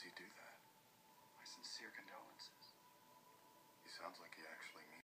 does he do that? My sincere condolences. He sounds like he actually